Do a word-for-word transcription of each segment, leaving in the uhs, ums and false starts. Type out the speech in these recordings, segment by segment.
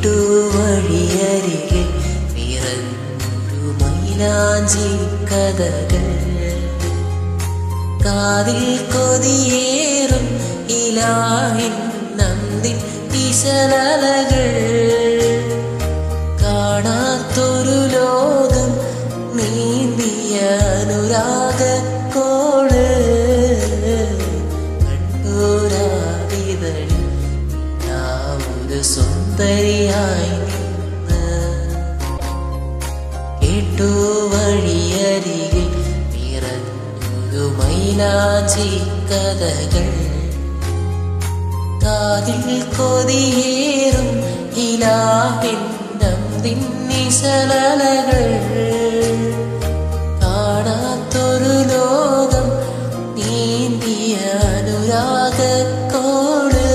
കേട്ടു വഴിയരികിൽ നിറഞ്ഞൊരു മൈലാഞ്ചി കഥകൾ കാതിൽ കൊതിയേറും ഇലാഹിൻ നന്ദിൻ ഇശലകൾ കാണാത്തൊരു ലോകം നീന്തിയ അനുരാഗ കോള് കണ്ടൂരാവിതളിൽ ഒരു സുന്ദരിയായി നിന്ന് കേട്ടു വഴിയരികിൽ നിറഞ്ഞൊരു മൈലാഞ്ചി കഥകൾ കാതിൽ കൊതിയേറും ഇലാഹിൻ നന്ദിൻ ഇശലകൾ കാണാത്തൊരു ലോകം നീന്തിയ അനുരാഗ കോള്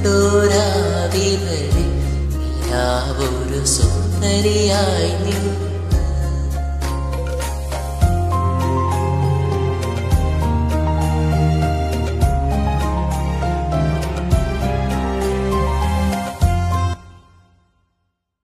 കണ്ടോരാവിതളിൽ നിലാവൊരു സുന്ദരിയായി നിന്നു.